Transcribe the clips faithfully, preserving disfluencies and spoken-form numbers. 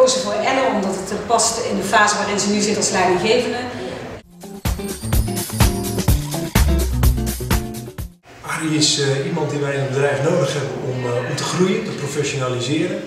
gekozen voor Elle omdat het past in de fase waarin ze nu zit als leidinggevende. Arie is uh, iemand die wij in het bedrijf nodig hebben om, uh, om te groeien, te professionaliseren.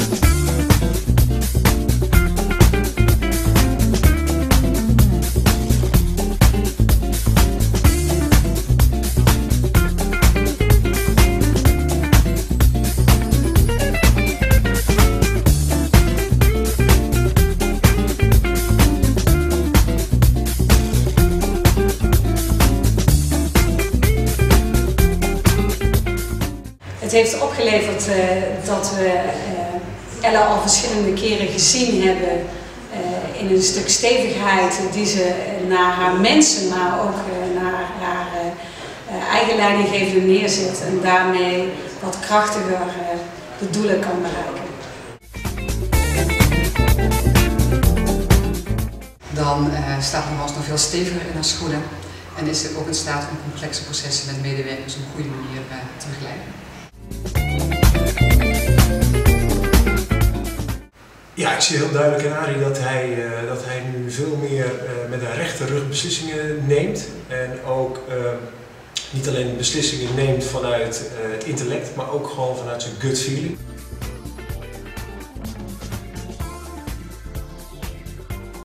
Het heeft opgeleverd uh, dat we uh, Elle al verschillende keren gezien hebben uh, in een stuk stevigheid die ze naar haar mensen, maar ook uh, naar haar uh, eigen leidinggevende neerzet en daarmee wat krachtiger uh, de doelen kan bereiken. Dan uh, staat Nogals nog veel steviger in haar schoenen en is ze ook in staat om complexe processen met medewerkers op een goede manier uh, te begeleiden. Ja, ik zie heel duidelijk in Arie dat hij, uh, dat hij nu veel meer uh, met een rechte rug beslissingen neemt. En ook uh, niet alleen beslissingen neemt vanuit uh, het intellect, maar ook gewoon vanuit zijn gut feeling.